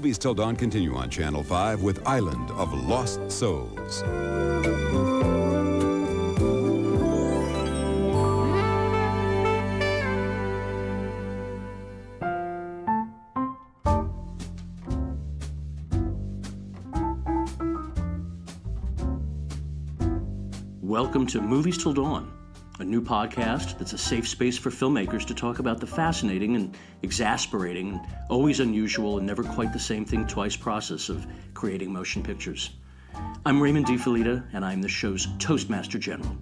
Movies Till Dawn continue on Channel 5 with Island of Lost Souls. Welcome to Movies Till Dawn, a new podcast that's a safe space for filmmakers to talk about the fascinating and exasperating and always unusual and never quite the same thing twice process of creating motion pictures. I'm Raymond and I'm the show's Toastmaster General.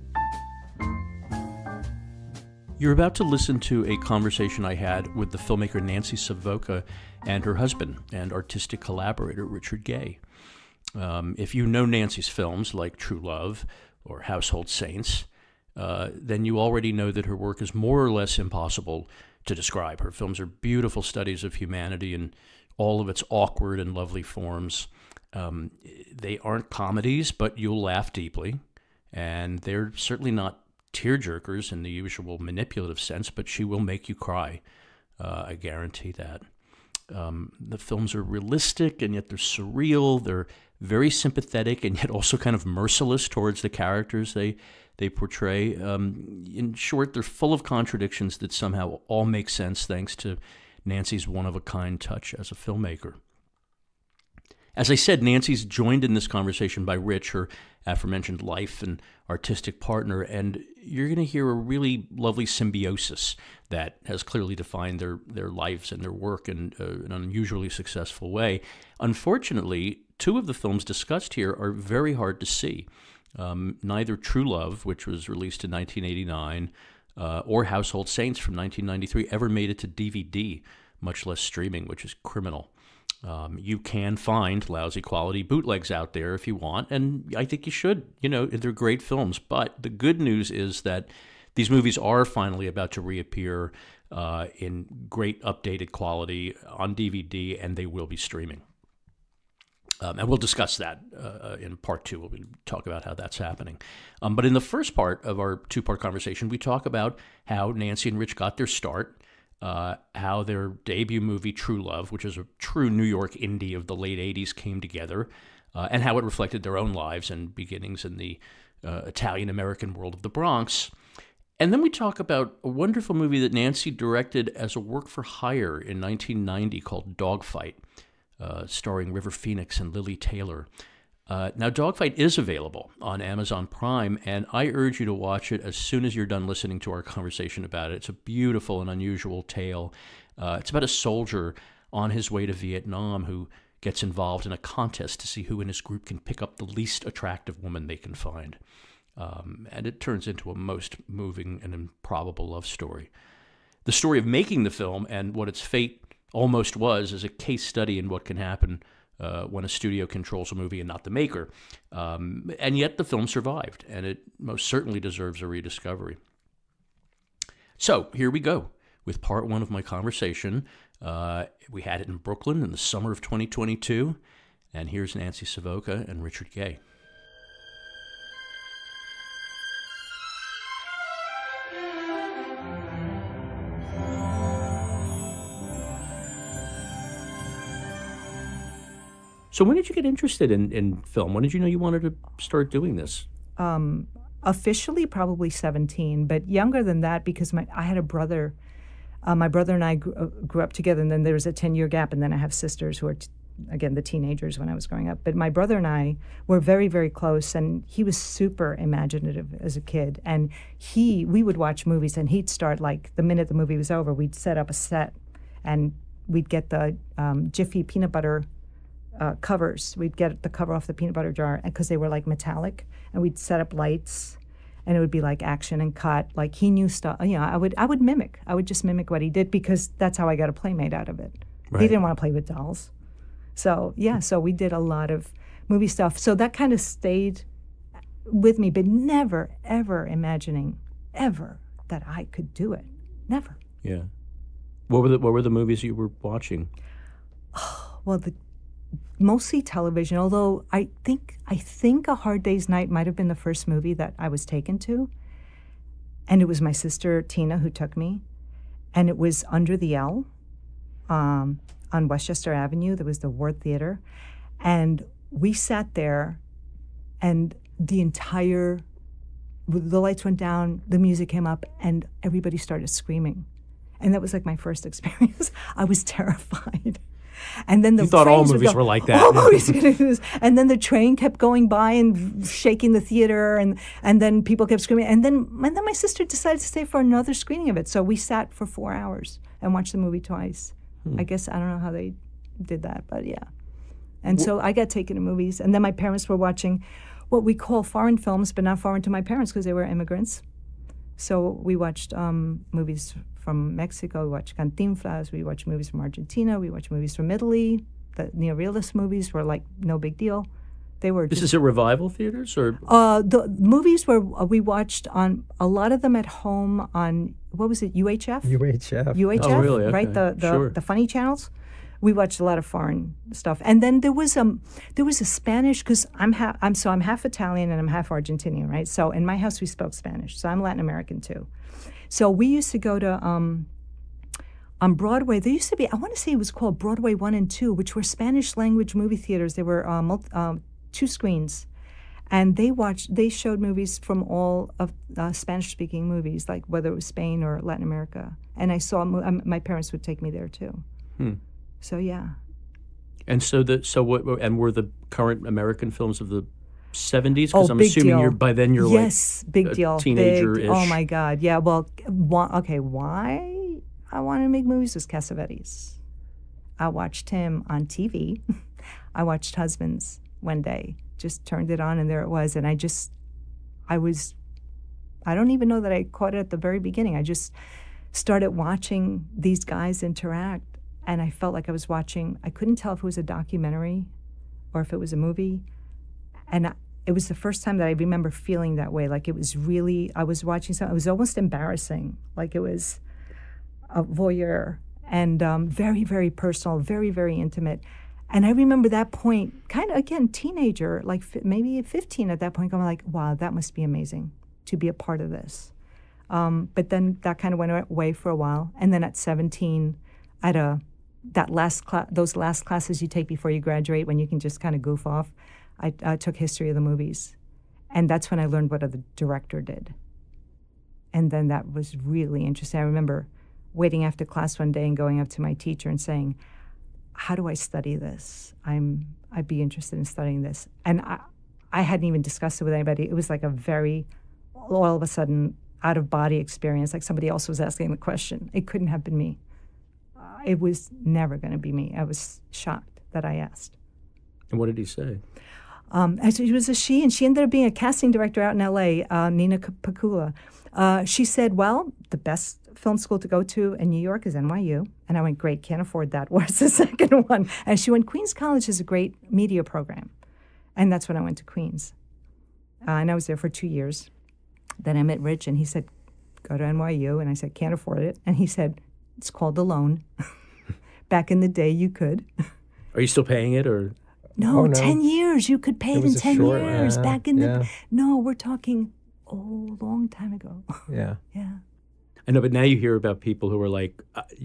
You're about to listen to a conversation I had with the filmmaker Nancy Savoca and her husband and artistic collaborator Richard Guay. If you know Nancy's films like True Love or Household Saints, then you already know that her work is more or less impossible to describe. Her films are beautiful studies of humanity in all of its awkward and lovely forms. They aren't comedies, but you'll laugh deeply. And they're certainly not tearjerkers in the usual manipulative sense, but she will make you cry. I guarantee that. The films are realistic, and yet they're surreal. They're very sympathetic, and yet also kind of merciless towards the characters they portray. In short, they're full of contradictions that somehow all make sense thanks to Nancy's one-of-a-kind touch as a filmmaker. As I said, Nancy's joined in this conversation by Rich, her aforementioned life and artistic partner, and you're going to hear a really lovely symbiosis that has clearly defined their lives and their work in an unusually successful way. Unfortunately, two of the films discussed here are very hard to see. Neither True Love, which was released in 1989, or Household Saints from 1993 ever made it to DVD, much less streaming, which is criminal. You can find lousy quality bootlegs out there if you want, and I think you should. You know, they're great films. But the good news is that these movies are finally about to reappear in great updated quality on DVD, and they will be streaming. And we'll discuss that in part two. We'll talk about how that's happening. But in the first part of our two-part conversation, we talk about how Nancy and Rich got their start, how their debut movie, True Love, which is a true New York indie of the late 80s, came together, and how it reflected their own lives and beginnings in the Italian-American world of the Bronx. And then we talk about a wonderful movie that Nancy directed as a work for hire in 1990 called Dogfight, starring River Phoenix and Lily Taylor. Now, Dogfight is available on Amazon Prime, and I urge you to watch it as soon as you're done listening to our conversation about it. It's a beautiful and unusual tale. It's about a soldier on his way to Vietnam who gets involved in a contest to see who in his group can pick up the least attractive woman they can find. And it turns into a most moving and improbable love story. The story of making the film and what its fate almost was is a case study in what can happen when a studio controls a movie and not the maker. And yet the film survived, and it most certainly deserves a rediscovery. So here we go with part one of my conversation. We had it in Brooklyn in the summer of 2022, and here's Nancy Savoca and Richard Guay. So when did you get interested in film? When did you know you wanted to start doing this? Officially, probably 17, but younger than that because I had a brother. My brother and I grew up together, and then there was a 10-year gap, and then I have sisters who are, again, the teenagers when I was growing up. But my brother and I were very, very close, and he was super imaginative as a kid. And we would watch movies, and he'd start, like, the minute the movie was over, we'd set up a set, and we'd get the Jiffy peanut butter covers. We'd get the cover off the peanut butter jar because they were like metallic, and we'd set up lights, and it would be like action and cut. Like he knew stuff. You know, I would mimic. I would just mimic what he did because that's how I got a playmate out of it. Right. He didn't want to play with dolls, so yeah. So we did a lot of movie stuff. So that kind of stayed with me, but never ever imagining ever that I could do it. Never. Yeah. What were the movies you were watching? Well, mostly television, although I think A Hard Day's Night might have been the first movie that I was taken to. And it was my sister Tina who took me. And it was Under the L. on Westchester Avenue. There was the Ward Theater. And we sat there, and the lights went down, the music came up, and everybody started screaming. And that was like my first experience. I was terrified. And then you thought all movies were like that. All movies are gonna do this. And then the train kept going by and shaking the theater, and then people kept screaming. And then my sister decided to stay for another screening of it. So we sat for 4 hours and watched the movie twice. I guess I don't know how they did that, but yeah. And so I got taken to movies. And then my parents were watching what we call foreign films, but not foreign to my parents because they were immigrants. So we watched movies from Mexico, we watched Cantinflas, we watched movies from Argentina, we watched movies from Italy. The neorealist movies were like no big deal. They were. This is at revival theaters, or the movies were we watched on a lot of them at home on what was it, UHF? UHF. Oh, really? Okay. Right, Sure. the funny channels. We watched a lot of foreign stuff, and then there was a Spanish, because I'm half Italian and I'm half Argentinian, right? So in my house we spoke Spanish, so I'm Latin American too. So we used to go to on Broadway. There used to be, I want to say it was called Broadway 1 and 2, which were Spanish language movie theaters. They were 2 screens, and they showed movies from all of Spanish speaking movies, like whether it was Spain or Latin America. And I saw my parents would take me there too. So yeah. And and were the current American films of the 70s? Because I'm assuming deal. By then you're yes, like big deal. Teenager-ish. Oh my God, yeah. Well, why I wanted to make movies was Cassavetes. I watched him on TV. I watched Husbands one day. Just turned it on, and there it was. And I don't even know that I caught it at the very beginning. I just started watching these guys interact. And I felt like I was watching, I couldn't tell if it was a documentary or if it was a movie. And it was the first time that I remember feeling that way. Like it was really, I was watching something, it was almost embarrassing. Like it was a voyeur, and very, very personal, very, very intimate. And I remember that point, kind of, again, teenager, like maybe 15 at that point, going like, wow, that must be amazing to be a part of this. But then that kind of went away for a while. And then at 17, at those last classes you take before you graduate, when you can just kind of goof off, I took history of the movies, and that's when I learned what the director did. And then that was really interesting. I remember waiting after class one day and going up to my teacher and saying, "How do I study this? I'd be interested in studying this." And I hadn't even discussed it with anybody. It was like a very, all of a sudden, out of body experience. Like somebody else was asking the question. It couldn't have been me. It was never going to be me. I was shocked that I asked. And what did he say? It was a she, and she ended up being a casting director out in L.A., Nina Pakula. She said, well, the best film school to go to in New York is NYU. And I went, great, can't afford that. Where's the second one? And she went, Queens College is a great media program. And that's when I went to Queens. And I was there for 2 years. Then I met Rich, and he said, go to NYU. And I said, can't afford it. And he said, it's called a loan. Back in the day, you could. Are you still paying it, or? No, 10 years. You could pay it in 10 years. Back in the... No, we're talking, a long time ago. Yeah. Yeah. I know, but now you hear about people who are like,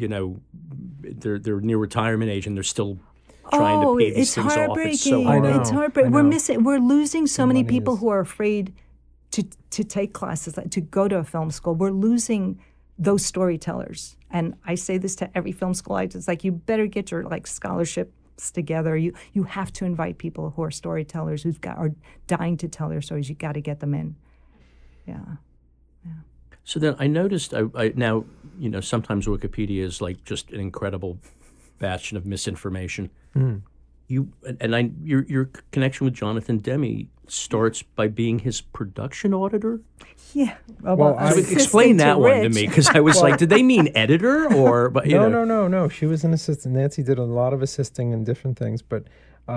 they're near retirement age and they're still trying to pay these things off. It's so hard. It's heartbreaking. We're losing so many people who are afraid to take classes, to go to a film school. We're losing those storytellers. And I say this to every film school. It's like, you better get your scholarships together. You have to invite people who are storytellers, are dying to tell their stories. You got to get them in. Yeah. So then I noticed, I now, sometimes Wikipedia is like just an incredible bastion of misinformation. Your connection with Jonathan Demme starts by being his production auditor? Yeah. Explain that one to me, because I was like, did they mean editor or? But, No. She was an assistant. Nancy did a lot of assisting in different things, but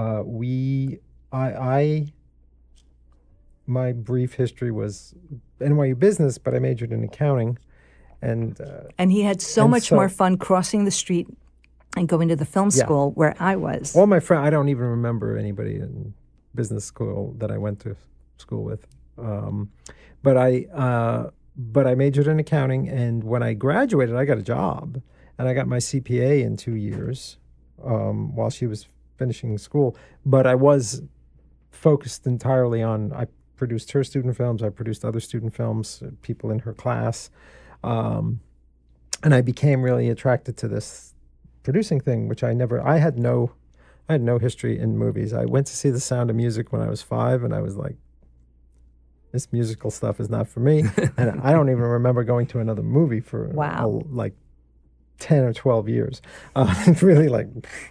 my brief history was NYU business, but I majored in accounting, and he had so much more fun crossing the street and going to the film school where I was. All my friends, I don't even remember anybody in business school that I went to school with, but I majored in accounting, and when I graduated, I got a job, and I got my CPA in 2 years, while she was finishing school. But I was focused entirely on, I produced her student films, I produced other student films, people in her class. And I became really attracted to this producing thing, which I had no history in movies. I went to see The Sound of Music when I was 5, and I was like, this musical stuff is not for me. And I don't even remember going to another movie for like 10 or 12 years. Really like,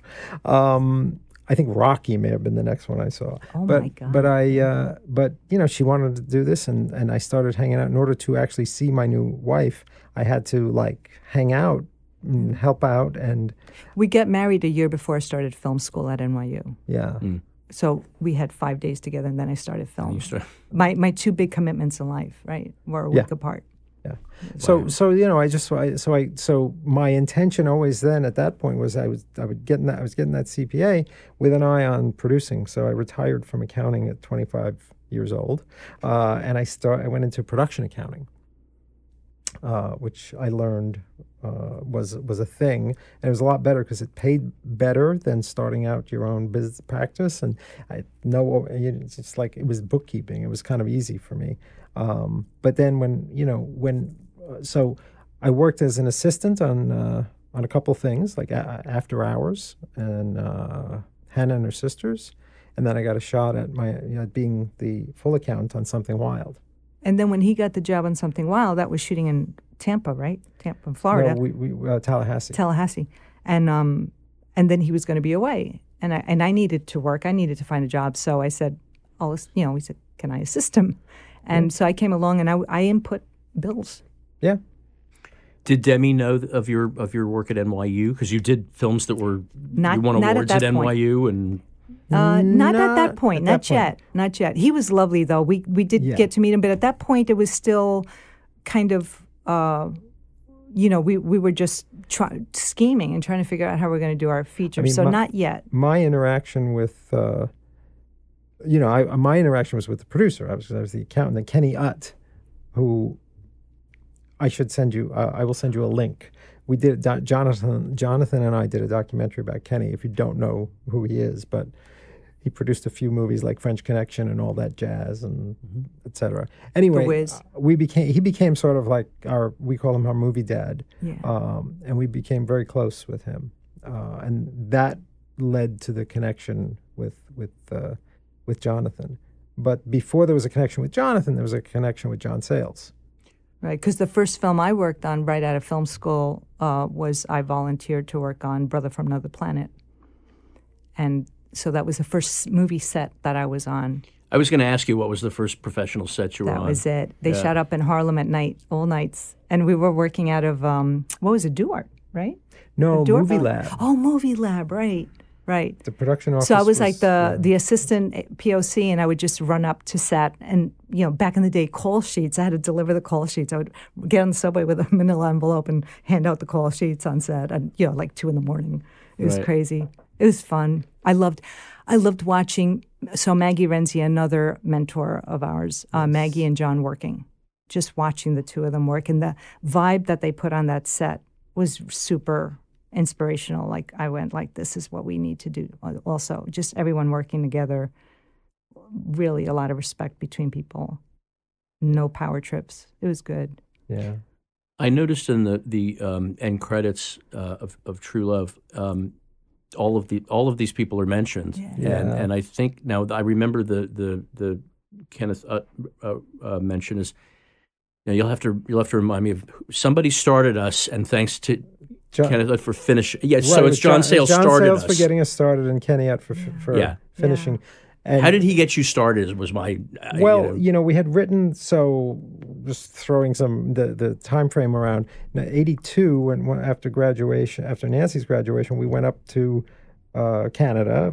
I think Rocky may have been the next one I saw. My God. But you know, she wanted to do this, and I started hanging out. In order to actually see my new wife, I had to like hang out and help out. And we got married a year before I started film school at NYU. Yeah. So we had 5 days together, and then I started film. My 2 big commitments in life, right, were a week apart. Yeah. So you know, so my intention always then at that point was I was getting that CPA with an eye on producing. So I retired from accounting at 25 years old, and I went into production accounting, which I learned was a thing, and it was a lot better because it paid better than starting out your own business practice. And it's just like it was bookkeeping. It was kind of easy for me. But then so I worked as an assistant on a couple things like After Hours and Hannah and Her Sisters, and then I got a shot at being the full accountant on Something Wild. And then when he got the job on Something Wild, that was shooting in Tampa, right? Tampa, Florida. No, we Tallahassee. Tallahassee, and then he was going to be away, and I needed to work. I needed to find a job, so I said, we said, can I assist him? And so I came along and I input bills. Yeah. Did Demi know of your work at NYU? Because you did films that you won awards at NYU and. Not at that point. Not yet. He was lovely though. We did get to meet him, but at that point it was still kind of we were just scheming and trying to figure out how we're going to do our feature. Not yet. My interaction with. My interaction was with the producer. I was the accountant, and Kenny Utt, who I should send you. I will send you a link. We did Jonathan and I did a documentary about Kenny. If you don't know who he is, but he produced a few movies like French Connection and all that jazz and et cetera. Anyway, he became sort of like we call him our movie dad, and we became very close with him, and that led to the connection with Jonathan. But before there was a connection with Jonathan, there was a connection with John Sayles. Right, because the first film I worked on right out of film school I volunteered to work on Brother from Another Planet. And so that was the first movie set that I was on. I was going to ask you what was the first professional set you were on. That was it. They shot up in Harlem at night, all nights. And we were working out of, Duart, right? No, Movie Lab. Oh, Movie Lab, right. Right. The production office. So I was like the assistant POC, and I would just run up to set. And, back in the day, call sheets, I had to deliver the call sheets. I would get on the subway with a manila envelope and hand out the call sheets on set, and, like 2 a.m. It was crazy. It was fun. I loved watching. So Maggie Renzi, another mentor of ours, Maggie and John working, just watching the two of them work. And the vibe that they put on that set was super inspirational. Like I went like, this is what we need to do. Also, just everyone working together. Really, a lot of respect between people. No power trips. It was good. Yeah. I noticed in the end credits of True Love, all of these people are mentioned, and I think now I remember the Kenneth mention is. Now you'll have to remind me of somebody started us, and thanks to Kenneth for finishing. Yeah, right, so it's John Sayles started us. John Sayles for getting us started, and Kenny Utt for finishing. Yeah. And how did he get you started? Was my we had written, so just throwing the time frame around 82, and after graduation, after Nancy's graduation, we went up to Canada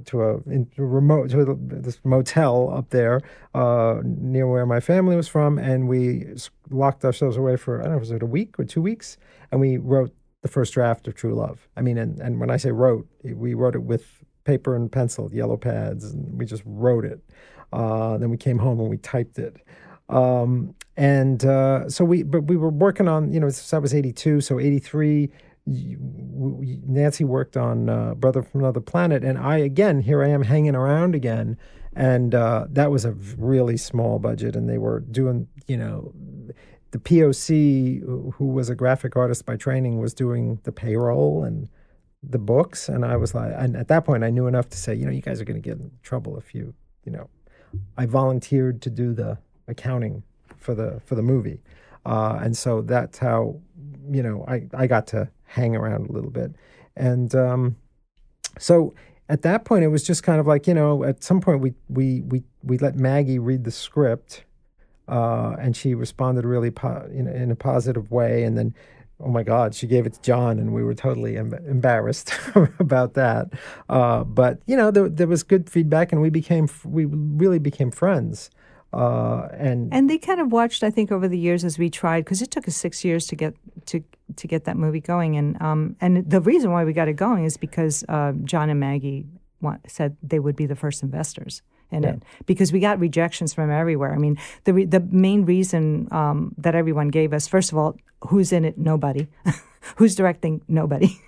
to this motel up there near where my family was from, and we locked ourselves away for, I don't know, was it a week or 2 weeks, and we wrote the first draft of True Love. I mean, and when I say wrote, we wrote it with paper and pencil, yellow pads, and we just wrote it. Then we came home and we typed it. So we were working on, so that was 82, so 83, Nancy worked on Brother from Another Planet, and here I am hanging around again, and that was a really small budget, and they were doing, the POC, who was a graphic artist by training, was doing the payroll and the books, and I was like, and at that point I knew enough to say, you guys are going to get in trouble if I volunteered to do the accounting for the movie, and so that's how, I got to hang around a little bit, and so at that point it was just kind of like, at some point we let Maggie read the script, and she responded really in a positive way, and then, oh my God, she gave it to John, and we were totally embarrassed about that. But there was good feedback, and we really became friends. And they kind of watched, I think, over the years as we tried, because it took us 6 years to get that movie going, and the reason why we got it going is because John and Maggie said they would be the first investors in it, because we got rejections from everywhere. I mean, the main reason that everyone gave us, first of all, who's in it? Nobody. Who's directing? Nobody.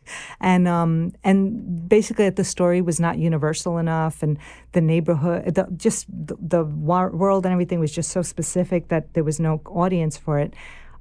And basically the story was not universal enough, and the neighborhood, the world and everything was just so specific that there was no audience for it.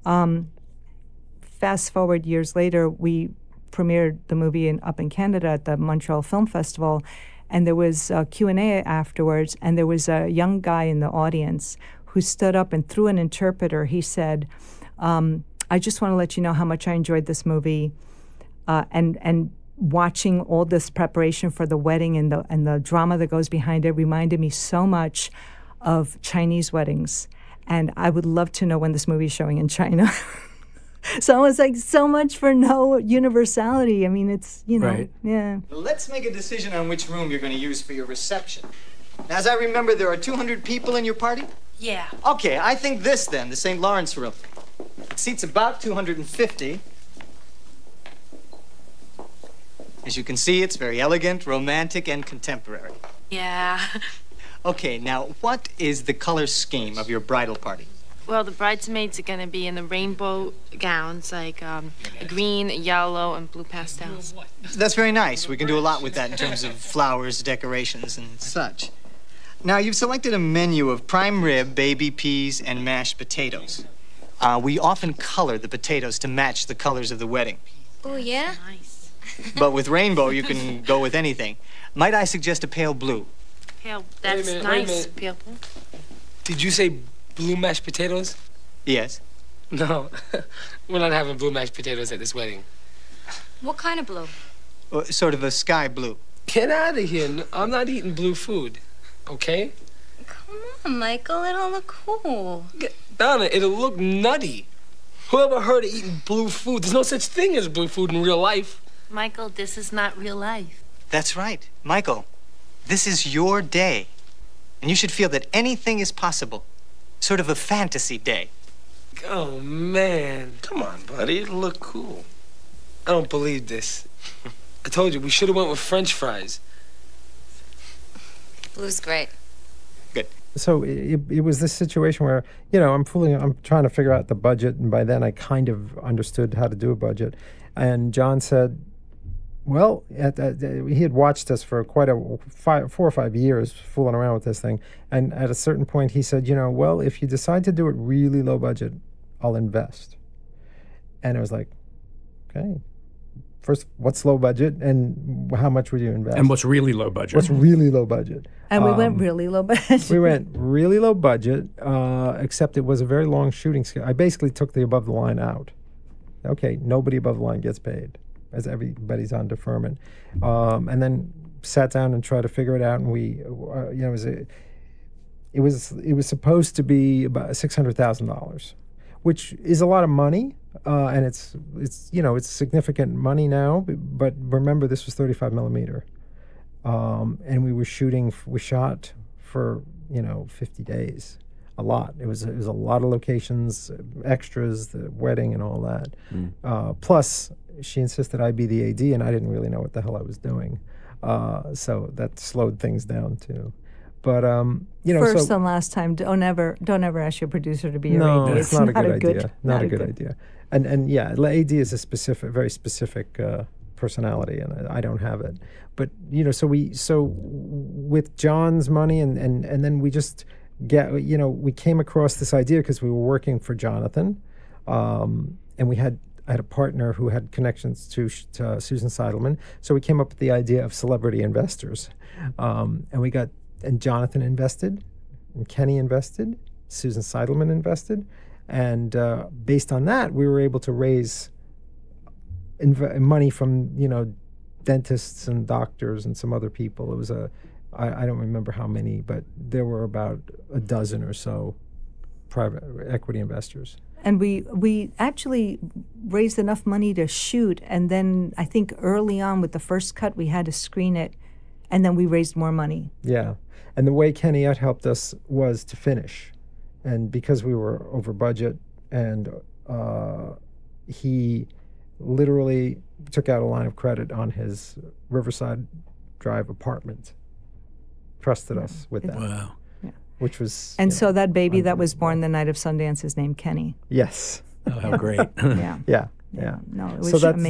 Fast forward years later, we premiered the movie up in Canada at the Montreal Film Festival, and there was a Q&A afterwards, and there was a young guy in the audience who stood up, and through an interpreter he said, I just want to let you know how much I enjoyed this movie. And watching all this preparation for the wedding and the drama that goes behind it reminded me so much of Chinese weddings, and I would love to know when this movie is showing in China. So I was like, so much for no universality. I mean, it's, Right. Yeah. Let's make a decision on which room you're going to use for your reception. Now, as I remember, there are 200 people in your party? Yeah. Okay, I think this then, the St. Lawrence room. It seats about 250. As you can see, it's very elegant, romantic, and contemporary. Yeah. Okay, now, what is the color scheme of your bridal party? Well, the bridesmaids are going to be in the rainbow gowns, like green, yellow, and blue pastels. That's very nice. We can do a lot with that in terms of flowers, decorations, and such. Now, you've selected a menu of prime rib, baby peas, and mashed potatoes. We often color the potatoes to match the colors of the wedding. Oh, yeah? Nice. But with rainbow, you can go with anything. Might I suggest a pale blue? Pale, that's Wait a nice. minute. Pale blue. Did you say blue mashed potatoes? Yes. No, we're not having blue mashed potatoes at this wedding. What kind of blue? Sort of a sky blue. Get out of here. I'm not eating blue food, okay? Come on, Michael, it'll look cool. Donna, it'll look nutty. Whoever heard of eating blue food? There's no such thing as blue food in real life. Michael, this is not real life. That's right. Michael, this is your day. And you should feel that anything is possible. Sort of a fantasy day. Oh, man. Come on, buddy. It'll look cool. I don't believe this. I told you, we should have went with French fries. Blue's great. Good. So it was this situation where, I'm trying to figure out the budget, and by then I kind of understood how to do a budget. And John said, well, he had watched us for quite 4 or 5 years fooling around with this thing. And at a certain point, he said, well, if you decide to do it really low budget, I'll invest. And it was like, okay, first, what's low budget and how much would you invest? And what's really low budget? What's really low budget? And we went really low budget. We went really low budget, except it was a very long shooting schedule. I basically took the above the line out. Okay, nobody above the line gets paid, as everybody's on deferment, and then sat down and tried to figure it out. And we, it was supposed to be about $600,000, which is a lot of money, and it's significant money now. But remember, this was 35 millimeter, and we shot for 50 days. A lot. It was a lot of locations, extras, the wedding, and all that. Plus, she insisted I be the AD, and I didn't really know what the hell I was doing. So that slowed things down too. But first and last time, don't ever ask your producer to be your AD. No, it's not a good idea. Not a good idea. And yeah, AD is a very specific personality, and I don't have it. But so with John's money, and then we just we came across this idea because we were working for Jonathan, and I had a partner who had connections to Susan Seidelman, so we came up with the idea of celebrity investors, and Jonathan invested, and Kenny invested, Susan Seidelman invested, and based on that, we were able to raise money from dentists and doctors and some other people. It was I don't remember how many, but there were about a dozen or so private equity investors. And we actually raised enough money to shoot, and then I think early on with the first cut, we had to screen it, and then we raised more money. Yeah, and the way Kenny helped us was to finish, and because we were over budget, and he literally took out a line of credit on his Riverside Drive apartment, trusted us with that. Wow. Which was... And so that baby that was born the night of Sundance is named Kenny. Yes. Oh, how great. Yeah. Yeah. No, it was amazing.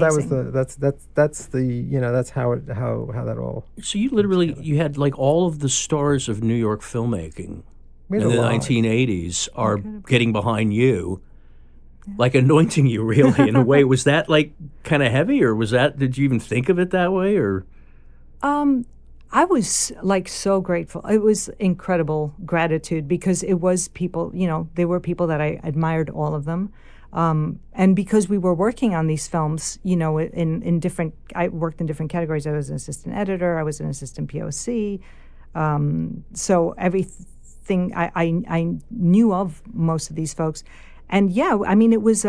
That's how that all... So you literally, you had like all of the stars of New York filmmaking in the 1980s are getting behind you, like anointing you really in a way. Was that like kind of heavy, or did you even think of it that way, or? I was like so grateful. It was incredible gratitude because it was people, they were people that I admired, all of them. And because we were working on these films, in different, I worked in different categories. I was an assistant editor, I was an assistant POC. So everything, I knew of most of these folks. And yeah, I mean, it was,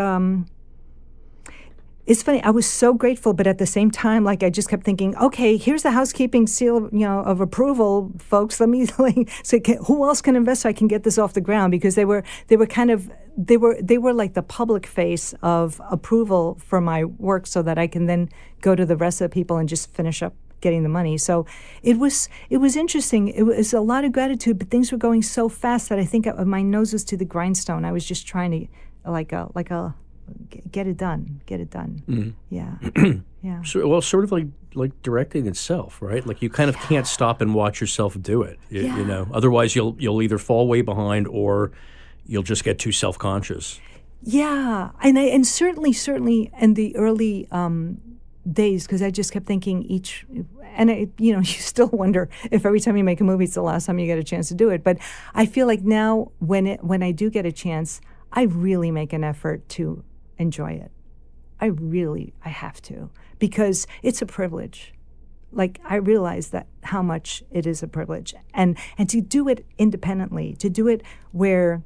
it's funny, I was so grateful, but at the same time, like I just kept thinking, okay, here's the housekeeping seal, of approval, folks. Let me say, who else can invest so I can get this off the ground? Because they were like the public face of approval for my work, so that I can then go to the rest of the people and just finish up getting the money. So it was interesting. It was a lot of gratitude, but things were going so fast that I think my nose was to the grindstone. I was just trying to get it done. Mm-hmm. Yeah. Yeah. So, sort of like directing itself, right? Like you kind of can't stop and watch yourself do it. You know, otherwise you'll either fall way behind or you'll just get too self-conscious. Yeah, and certainly in the early days, because I just kept thinking you still wonder if every time you make a movie, it's the last time you get a chance to do it. But I feel like now when I do get a chance, I really make an effort to enjoy it. I have to, because it's a privilege. Like, I realize that how much it is a privilege. And to do it independently, to do it where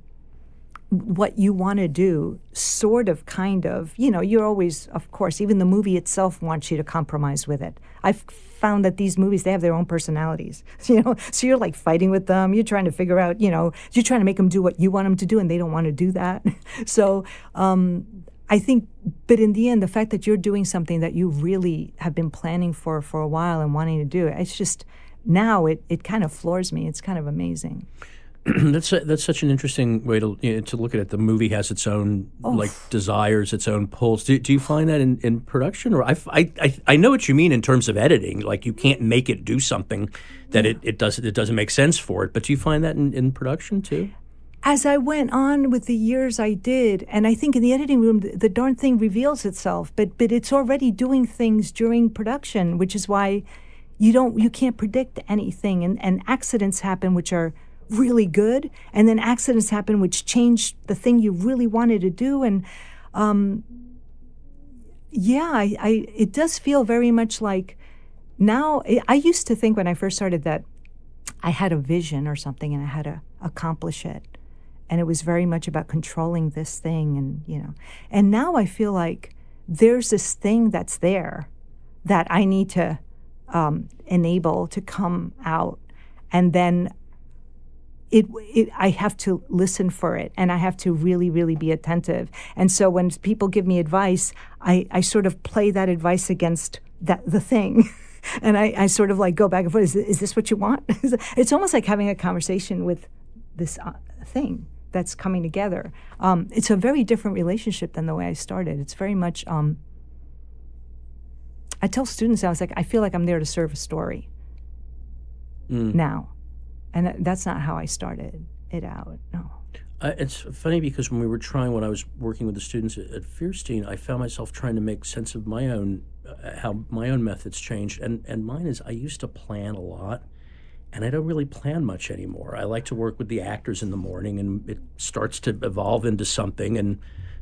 what you want to do, sort of, kind of, you're always, of course, even the movie itself wants you to compromise with it. I've found that these movies, they have their own personalities, so you're like fighting with them. You're trying to figure out, you're trying to make them do what you want them to do, and they don't want to do that. So I think, but in the end, the fact that you're doing something that you really have been planning for a while and wanting to do, it's just, now it kind of floors me. It's kind of amazing. That's such an interesting way to look at it. The movie has its own desires, its own pulls. Do you find that in production? Or I know what you mean in terms of editing. Like, you can't make it do something that it doesn't make sense for it. But do you find that in production too? As I went on with the years, I did, and I think in the editing room, the darn thing reveals itself. But it's already doing things during production, which is why you can't predict anything, and accidents happen, which are really good, and then accidents happen which change the thing you really wanted to do. And it does feel very much like now. I used to think when I first started that I had a vision or something and I had to accomplish it, and it was very much about controlling this thing, and now I feel like there's this thing that's there that I need to enable to come out, and then I have to listen for it, and I have to really, really be attentive. And so when people give me advice, I sort of play that advice against the thing. And I sort of like go back and forth. Is this what you want? It's almost like having a conversation with this thing. that's coming together. It's a very different relationship than the way I started. It's very much, I tell students, I was like, I feel like I'm there to serve a story now. And that's not how I started it out, no. It's funny because when I was working with the students at Fierstein, I found myself trying to make sense of my own, how my own methods changed. And mine is, I used to plan a lot, and I don't really plan much anymore. I like to work with the actors in the morning, and it starts to evolve into something. And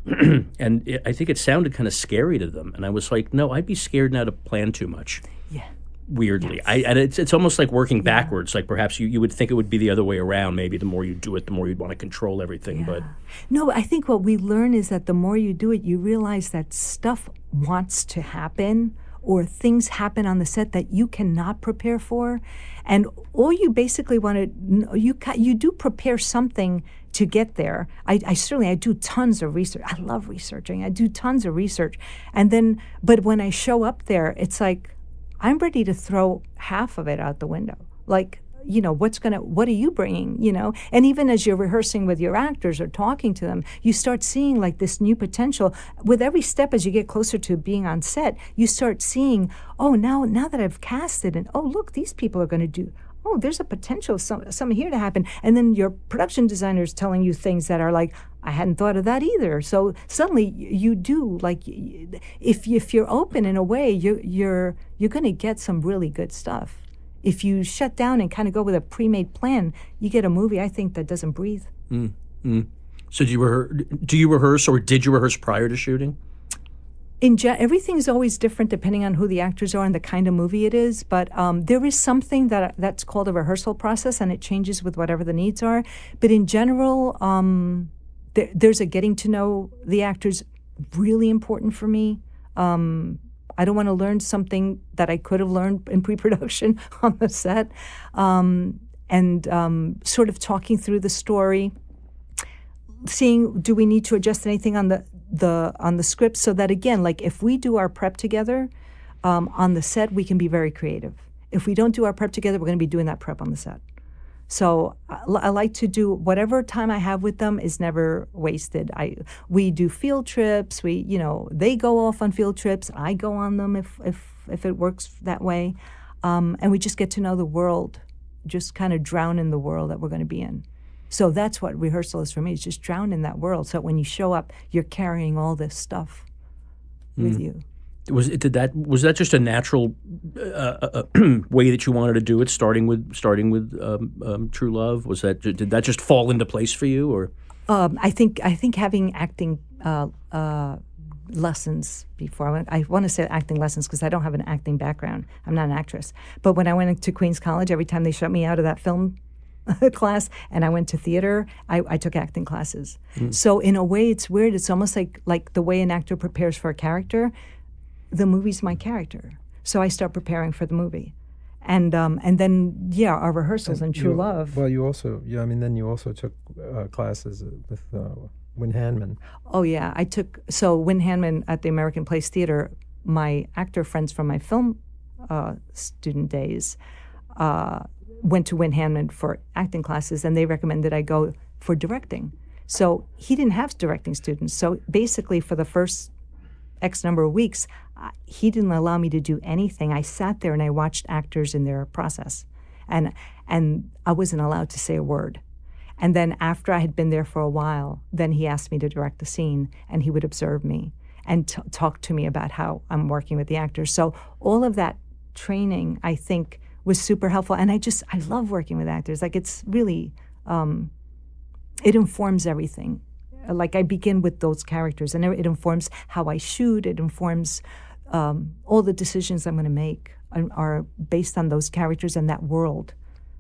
I think it sounded kind of scary to them. And I was like, no, I'd be scared now to plan too much. Yeah. Weirdly. Yes. It's almost like working backwards. Like perhaps you would think it would be the other way around. Maybe the more you do it, the more you'd want to control everything. Yeah. But no, I think what we learn is that the more you do it, you realize that stuff wants to happen, or things happen on the set that you cannot prepare for. And all you basically want to, you do prepare something to get there. I do tons of research. I love researching. I do tons of research. And then, but when I show up there, it's like, I'm ready to throw half of it out the window. Like, what are you bringing, And even as you're rehearsing with your actors or talking to them, you start seeing like this new potential. With every step as you get closer to being on set, you start seeing, oh, now that I've casted, and oh, look, these people are going to do, oh, there's a potential, something here to happen. And then your production designer is telling you things that are like, I hadn't thought of that either. So suddenly you do, like, if you're open in a way, you're going to get some really good stuff. If you shut down and kind of go with a pre-made plan, you get a movie, I think, that doesn't breathe. So do you rehearse, or did you rehearse prior to shooting? Everything's always different depending on who the actors are and the kind of movie it is. But there is something that's called a rehearsal process, and it changes with whatever the needs are. But in general, there's a getting to know the actors really important for me. I don't want to learn something that I could have learned in pre-production on the set. And sort of talking through the story, seeing, do we need to adjust anything on the script, so that, again, like if we do our prep together on the set, we can be very creative. If we don't do our prep together, we're going to be doing that prep on the set. So I like to do whatever time I have with them is never wasted. We do field trips. They go off on field trips. I go on them if it works that way, and we just get to know the world, just kind of drown in the world that we're going to be in. So that's what rehearsal is for me. It's just drown in that world. So when you show up, you're carrying all this stuff with you. Was that just a natural way that you wanted to do it, starting with True Love? Did that just fall into place for you, or? I think having acting lessons before. I want to say acting lessons because I don't have an acting background. I'm not an actress. But when I went to Queens College, every time they shut me out of that film class and I went to theater, I took acting classes. So in a way, it's weird. It's almost like the way an actor prepares for a character. The movie's my character, so I start preparing for the movie, and then our rehearsals and True Love. Well, you also took classes with Win Hanman. Oh yeah, Win Hanman at the American Place Theater. My actor friends from my film student days went to Win Hanman for acting classes, and they recommended I go for directing. So he didn't have directing students. So basically, for the first X number of weeks, he didn't allow me to do anything. I sat there and I watched actors in their process, and I wasn't allowed to say a word. And then after I had been there for a while, then he asked me to direct the scene, and he would observe me and talk to me about how I'm working with the actors. So all of that training, I think, was super helpful. And I love working with actors. Like, it's really, it informs everything. Like, I begin with those characters, and it informs how I shoot. It informs all the decisions I'm going to make are based on those characters and that world.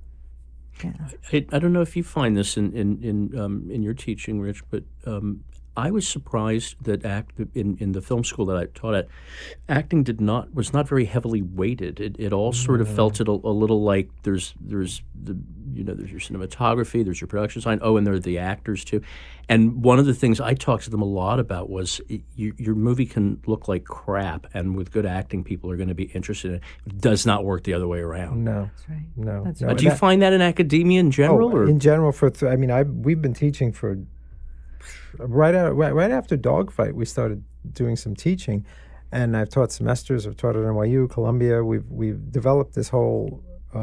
Yeah. I don't know if you find this in your teaching, Rich, but I was surprised that in the film school that I taught at, acting was not very heavily weighted. It all sort of felt a little like there's your cinematography, there's your production design. Oh, and there are the actors too. And one of the things I talked to them a lot about was your movie can look like crap, and with good acting, people are going to be interested in it. It does not work the other way around. No, that's right. No. That's no. right. Do you find that in academia in general? Or? In general, we've been teaching for right after Dogfight. We started doing some teaching, and I've taught semesters. I've taught at NYU, Columbia. We've developed this whole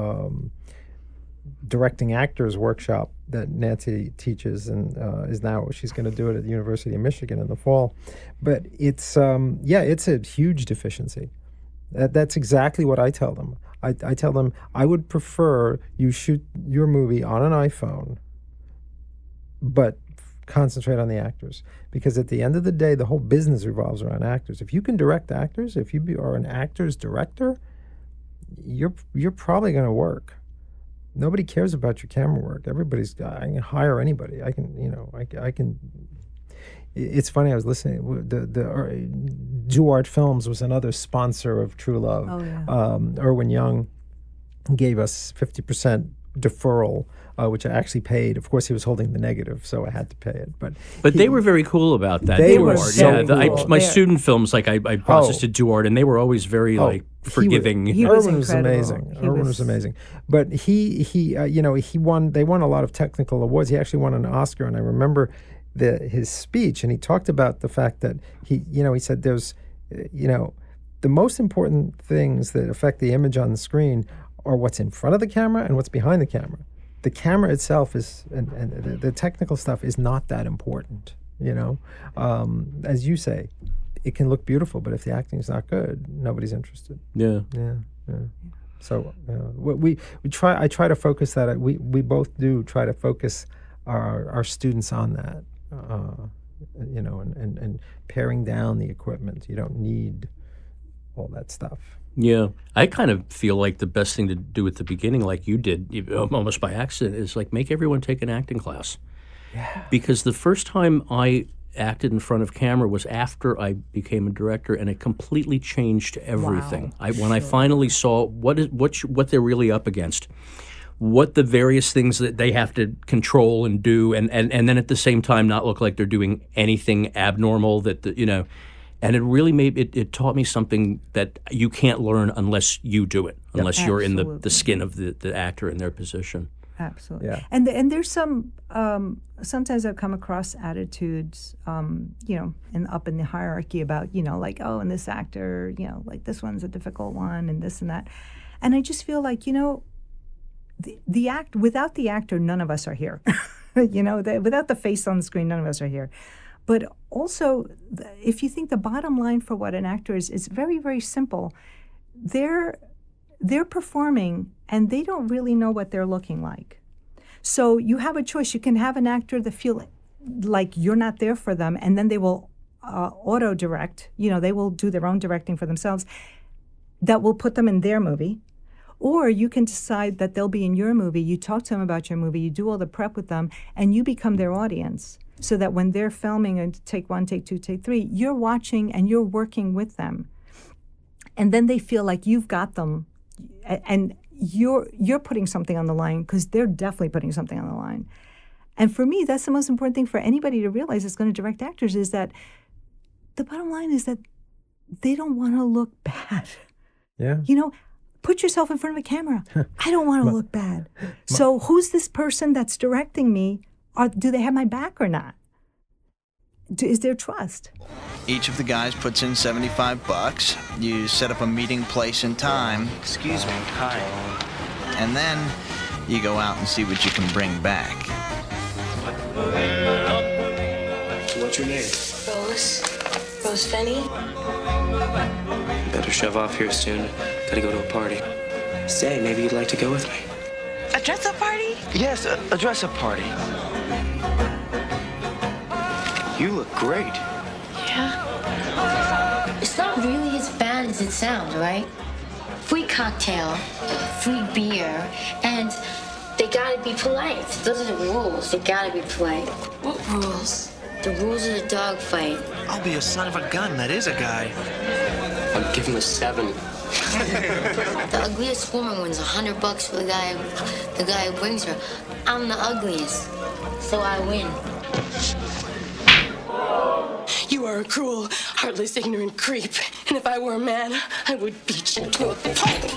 directing actors workshop that Nancy teaches, and she's going to do it at the University of Michigan in the fall. But it's it's a huge deficiency. That's exactly what I tell them. I tell them I would prefer you shoot your movie on an iPhone, but concentrate on the actors, because at the end of the day, the whole business revolves around actors. If you can direct actors, if you are an actor's director, you're probably going to work. Nobody cares about your camera work. I can hire anybody. I can. It's funny. I was listening. The Duart Films was another sponsor of True Love. Oh, yeah. Irwin Young gave us 50% deferral, which I actually paid. Of course, he was holding the negative, so I had to pay it. But they were very cool about that. They Duart. were so cool. My student films, like I processed to Duart, and they were always very forgiving. Irwin was amazing. Irwin was amazing. But he won. They won a lot of technical awards. He actually won an Oscar, and I remember his speech, and he talked about the fact that he said there's, the most important things that affect the image on the screen are what's in front of the camera and what's behind the camera. The camera itself is, and the technical stuff is not that important, As you say, it can look beautiful, but if the acting is not good, nobody's interested. Yeah. So I try to focus that. We both do try to focus our students on that, and paring down the equipment. You don't need all that stuff. Yeah, I kind of feel like the best thing to do at the beginning, like you did, almost by accident, is like make everyone take an acting class. Yeah. Because the first time I acted in front of camera was after I became a director, and it completely changed everything. Wow. When I finally saw what they're really up against, what the various things that they have to control and do, and then at the same time not look like they're doing anything abnormal And it really it taught me something that you can't learn unless you do it, unless you're in the skin of the actor in their position. Absolutely. Yeah. And there's some, sometimes I've come across attitudes, up in the hierarchy about, and this actor, like this one's a difficult one and this and that. And I just feel like, without the actor, none of us are here. Without the face on the screen, none of us are here. But also, if you think the bottom line for what an actor is very, very simple. They're performing, and they don't really know what they're looking like. So you have a choice. You can have an actor that feel like you're not there for them, and then they will auto-direct. They will do their own directing for themselves. That will put them in their movie. Or you can decide that they'll be in your movie. You talk to them about your movie. You do all the prep with them, and you become their audience. So that when they're filming and take 1, take 2, take 3, you're watching and you're working with them. And then they feel like you've got them, and you're putting something on the line, because they're definitely putting something on the line. And for me, that's the most important thing for anybody to realize that's going to direct actors, is that the bottom line is that they don't want to look bad. Yeah. Put yourself in front of a camera. I don't want to look bad. So who's this person that's directing me? Do they have my back or not? Is there trust? Each of the guys puts in $75. You set up a meeting place and time. Excuse me. Hi. And then you go out and see what you can bring back. What's your name? Rose Fenny. You better shove off here soon. Gotta go to a party. Say, maybe you'd like to go with me. A dress-up party? Yes, a dress-up party. You look great. Yeah. It's not really as bad as it sounds, right? Free cocktail, free beer, and they gotta be polite. Those are the rules. They gotta be polite. What rules? The rules of the dogfight. I'll be a son of a gun. That is a guy. I'll give him a 7. The ugliest woman wins $100 for the guy who brings her. I'm the ugliest, so I win. You are a cruel, heartless, ignorant creep. And if I were a man, I would beat you to a pulp.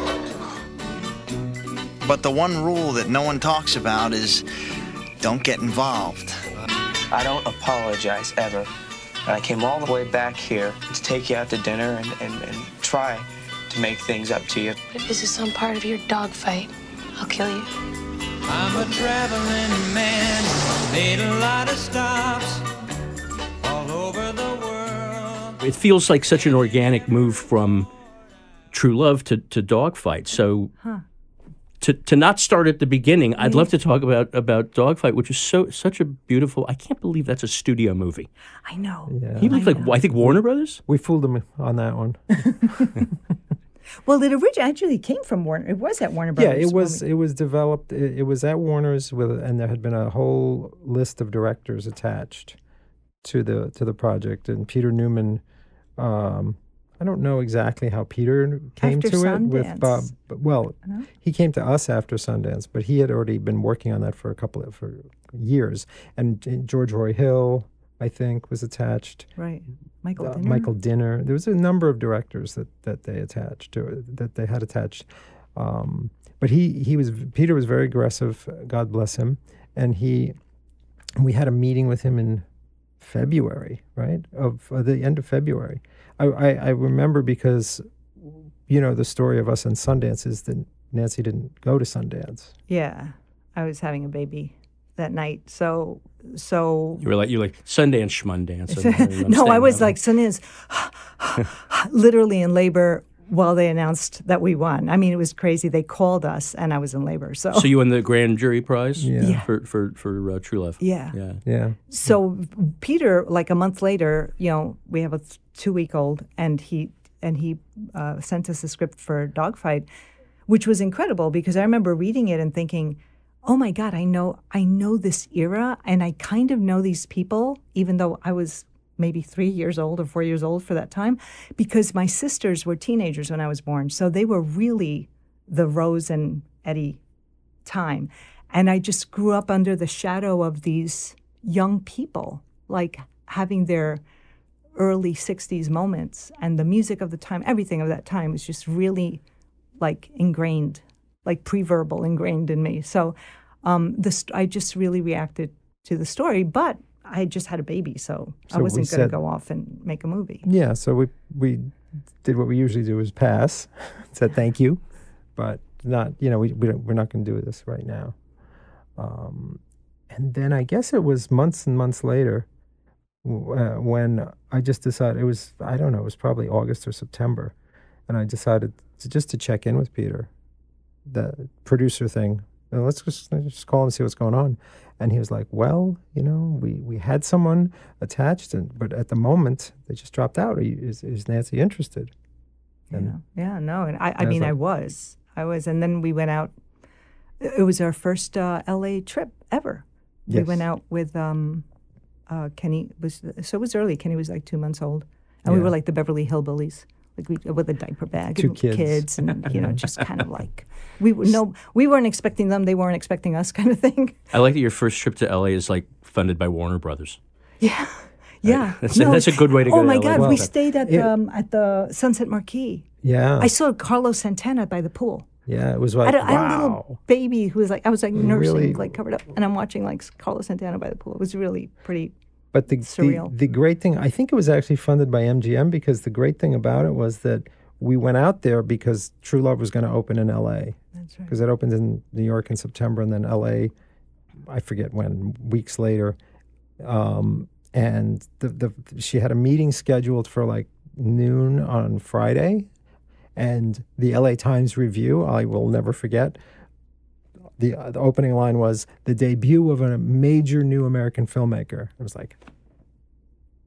But the one rule that no one talks about is don't get involved. I don't apologize ever. And I came all the way back here to take you out to dinner and try to make things up to you. If this is some part of your dogfight, I'll kill you. I'm a traveling man, made a lot of stops all over the world. It feels like such an organic move from True Love to Dogfight. So to not start at the beginning, I'd love to talk about Dogfight, which is such a beautiful. I can't believe that's a studio movie. I know. Yeah. He looked I think Warner Brothers. We fooled him on that one. Well, it originally actually came from Warner. It was at Warner Brothers. Yeah, it was developed. It was at Warner's and there had been a whole list of directors attached to the project. And Peter Newman, I don't know exactly how Peter came after to Sundance. it with Bob. Well, No? he came to us after Sundance, but he had already been working on that for years. And George Roy Hill, I think, was attached. Right. Michael Dinner. Michael Dinner. There was a number of directors that they attached to it, that they had attached. But Peter was very aggressive, God bless him. And we had a meeting with him in February, right? Of the end of February. I remember because, the story of us in Sundance is that Nancy didn't go to Sundance. Yeah. I was having a baby that night. So You were like Sundance Schmundance. no, I was like Sundance, literally in labor while they announced that we won. I mean, it was crazy. They called us, and I was in labor. So you won the grand jury prize for True Love. Yeah. So Peter, like a month later, we have a 2-week-old, and he sent us a script for Dogfight, which was incredible because I remember reading it and thinking, oh my God, I know this era, and I kind of know these people, even though I was maybe 3 years old or 4 years old for that time, because my sisters were teenagers when I was born. So they were really the Rose and Eddie time. And I just grew up under the shadow of these young people, like having their early 60s moments. And the music of the time, everything of that time was just really like ingrained, like pre-verbal ingrained in me. So I just really reacted to the story, but I just had a baby, so I wasn't going to go off and make a movie. Yeah, so we did what we usually do, is pass, said thank you, but not, we're not going to do this right now. And then I guess it was months and months later when I just decided, it was probably August or September, and I decided to check in with Peter, the producer thing. Let's just call him and see what's going on. And he was like, well, we had someone attached, but at the moment, they just dropped out. Is Nancy interested? And no. And I was. And then we went out. It was our first L.A. trip ever. Yes. We went out with Kenny. It was early. Kenny was like 2 months old. And we were like the Beverly Hillbillies. Like with a diaper bag, two kids, and just kind of like we weren't expecting them, they weren't expecting us, kind of thing. I like that your first trip to LA is like funded by Warner Brothers. Yeah. That's a good way to go. Oh my to LA. God, Well, we stayed at the Sunset Marquis. Yeah, I saw Carlos Santana by the pool. Yeah, it was like I had a little baby who was like, I was like nursing, really, like covered up, and I'm watching like Carlos Santana by the pool. It was really pretty. But surreal. The great thing, I think it was actually funded by MGM, because the great thing about it was that we went out there because True Love was going to open in L.A. That's right. Because it opened in New York in September, and then L.A., I forget when, weeks later. And she had a meeting scheduled for like noon on Friday, and the L.A. Times Review, I will never forget, the opening line was, the debut of a major new American filmmaker. It was like,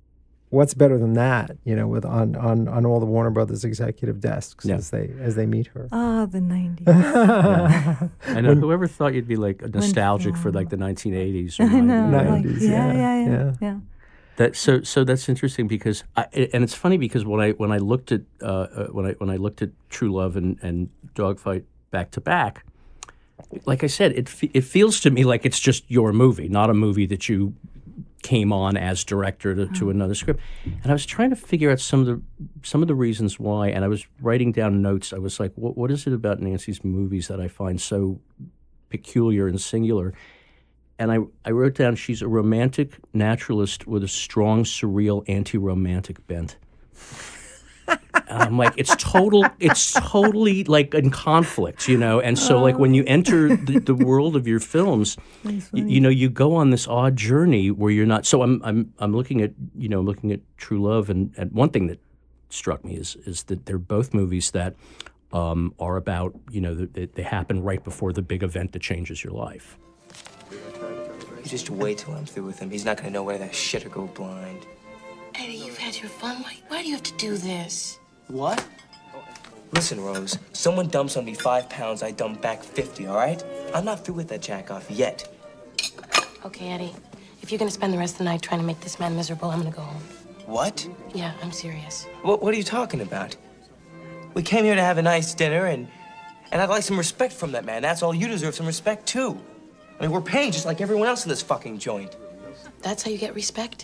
what's better than that? You know, with on all the Warner Brothers executive desks as they meet her. Oh, the 90s. Yeah. I know. Whoever thought you'd be like nostalgic for like the 1980s or 90s. Yeah. That so that's interesting because and it's funny because when I looked at when I looked at True Love and Dogfight back to back, like I said, it feels to me like it's just your movie, not a movie that you came on as director to another script. And I was trying to figure out some of the reasons why, and I was writing down notes. I was like, what is it about Nancy's movies that I find so peculiar and singular? And I wrote down, she's a romantic naturalist with a strong, surreal, anti-romantic bent. And I'm like, it's totally like in conflict, you know? And so like when you enter the world of your films, you know, you go on this odd journey where you're not, so I'm looking at True Love, and one thing that struck me is that they're both movies that are about, you know, they happen right before the big event that changes your life. You just wait till I'm through with him. He's not gonna know where that shit or go blind. Eddie, you've had your fun. Why do you have to do this? What? Listen, Rose, someone dumps on me 5 pounds, I dump back 50, all right? I'm not through with that jack-off yet. Okay, Eddie. If you're gonna spend the rest of the night trying to make this man miserable, I'm gonna go home. What? Yeah, I'm serious. What are you talking about? We came here to have a nice dinner, and I'd like some respect from that man. That's all. You deserve some respect, too. I mean, we're paying just like everyone else in this fucking joint. That's how you get respect?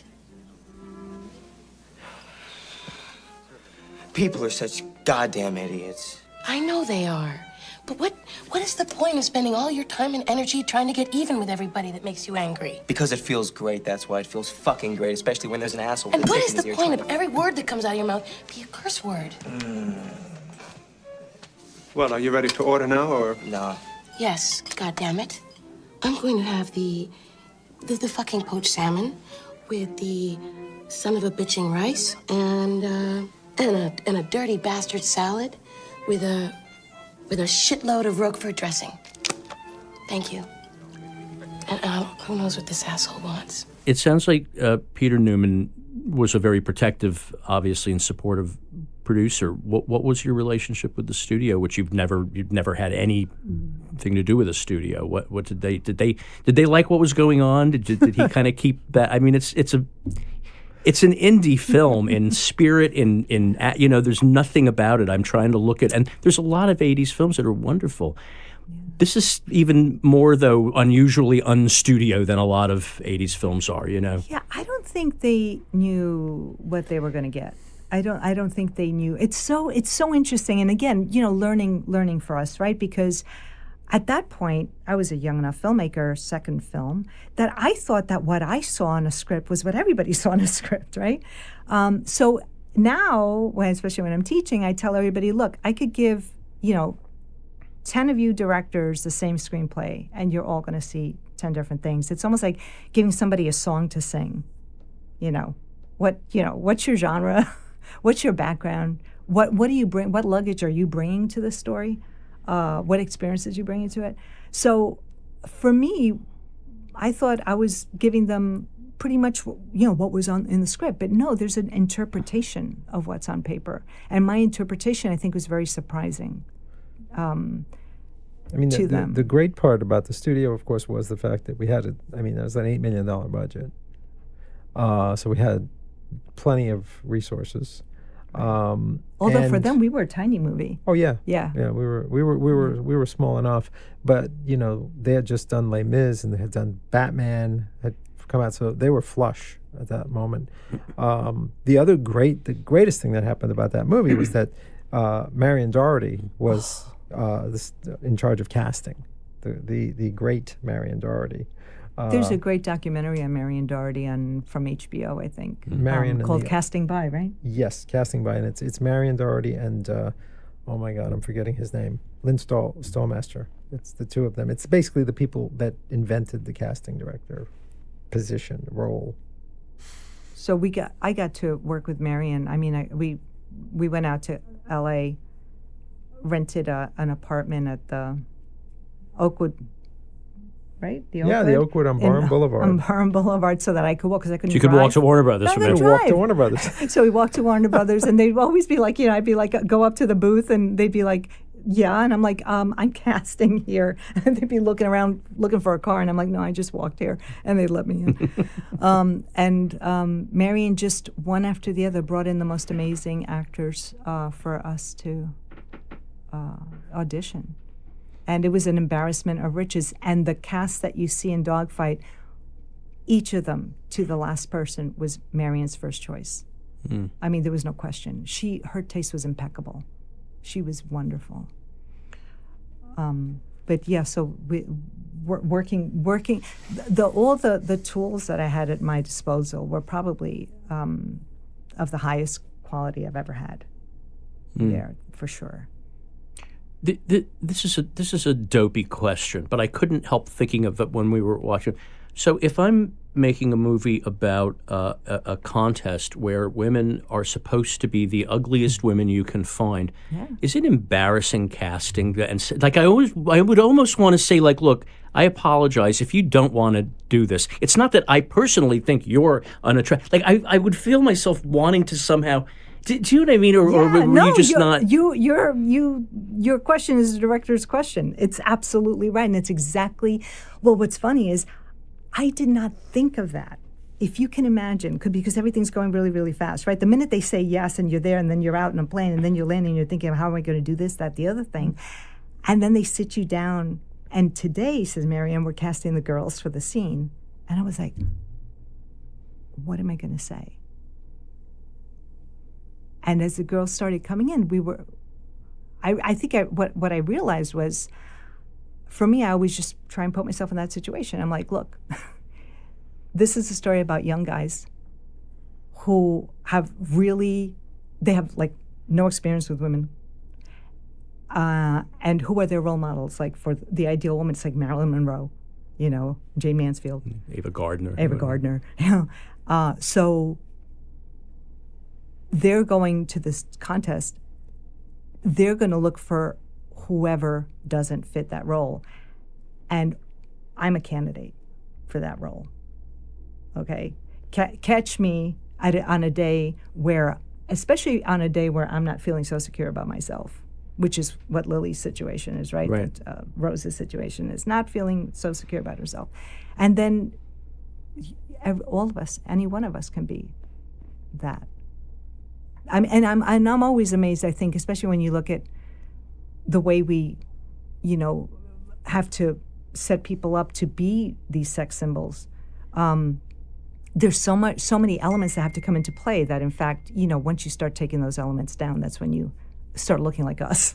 People are such goddamn idiots. I know they are. But what is the point of spending all your time and energy trying to get even with everybody that makes you angry? Because it feels great, that's why. It feels fucking great, especially when there's an asshole. And what is the point of every word that comes out of your mouth be a curse word? Well, are you ready to order now, or? No. Yes, goddammit. I'm going to have the fucking poached salmon with the son of a bitching rice and a dirty bastard salad with a shitload of Roquefort dressing. Thank you. And who knows what this asshole wants? It sounds like Peter Newman was a very protective, obviously, and supportive producer. What was your relationship with the studio, which you've never had anything to do with a studio? What did they like what was going on? Did he kind of keep that? I mean, it's an indie film in spirit, in you know, there's nothing about it I'm trying to look at, and there's a lot of 80s films that are wonderful. This is even more, though, unusually unstudio than a lot of 80s films are, you know? Yeah, I don't think they knew what they were going to get. I don't think they knew. It's so interesting, and again, you know, learning for us, right? Because at that point, I was a young enough filmmaker, second film, that I thought that what I saw on a script was what everybody saw on a script, right? So now, especially when I'm teaching, I tell everybody, look, I could give, you know, 10 of you directors the same screenplay, and you're all going to see 10 different things. It's almost like giving somebody a song to sing. What's your genre? What's your background? What do you bring? What luggage are you bringing to the story? What experiences you bring into it? So, for me, I thought I was giving them pretty much, you know, what was in the script. But no, there's an interpretation of what's on paper, and my interpretation, I think, was very surprising. I mean, the great part about the studio, of course, was the fact that we had there was an $8 million budget, so we had plenty of resources. Although for them, we were a tiny movie. Oh yeah, yeah. We were small enough, but you know, they had just done Les Mis and they had done Batman had come out, so they were flush at that moment. The greatest thing that happened about that movie was that Marion Doherty was in charge of casting. The great Marion Doherty. There's a great documentary on Marion Doherty from HBO, I think, called Casting By, right? Yes, Casting By, and it's Marion Doherty and oh my God, I'm forgetting his name, Lynn Stallmaster. It's the two of them. It's basically the people that invented the casting director position role. So I got to work with Marion. I mean, we went out to L.A., rented an apartment at the Oakwood right? The Oakwood on Barham Boulevard. On Barham Boulevard, so that I could walk, because I couldn't You could drive. walk to Warner Brothers from there. Walk to Warner Brothers. So we walked to Warner Brothers, and they'd always be like, I'd be like, go up to the booth, and they'd be like, yeah, and I'm like, I'm casting here. And they'd be looking around, looking for a car, and I'm like, no, I just walked here, and they'd let me in. Marion just, one after the other, brought in the most amazing actors for us to audition. And it was an embarrassment of riches. And the cast that you see in Dogfight, each of them, to the last person, was Marion's first choice. Mm. I mean, there was no question. Her taste was impeccable. She was wonderful. But yeah, so working. All the tools that I had at my disposal were probably of the highest quality I've ever had. There, for sure. This is a dopey question, but I couldn't help thinking of it when we were watching. So if I'm making a movie about a contest where women are supposed to be the ugliest women you can find, is it embarrassing casting? And like I would almost want to say, like, look, I apologize if you don't want to do this. It's not that I personally think you're unattractive. Like I would feel myself wanting to somehow. Do you know what I mean? Or were you just not? Your question is the director's question. It's absolutely right, and it's exactly. Well, what's funny is, I did not think of that. If you can imagine, because everything's going really, really fast, right? The minute they say yes, and you're there, and then you're out in a plane, and then you're landing, and you're thinking, how am I going to do this, that, the other thing, and then they sit you down. And today, says Marianne, we're casting the girls for the scene, and I was like, what am I going to say? And as the girls started coming in, I think what I realized was, for me, I always just try and put myself in that situation. I'm like, look, this is a story about young guys who have like no experience with women. And who are their role models? Like, for the ideal woman, it's like Marilyn Monroe, Jane Mansfield. Ava Gardner. So they're going to this contest. They're going to look for whoever doesn't fit that role. And I'm a candidate for that role. Okay? Catch me on a day where, especially on a day where I'm not feeling so secure about myself, which is what Lily's situation is, right? Right. Rose's situation is not feeling so secure about herself. And then all of us, any one of us, can be that. I'm always amazed, I think, especially when you look at the way we, have to set people up to be these sex symbols. There's so many elements that have to come into play that, in fact, once you start taking those elements down, that's when you start looking like us.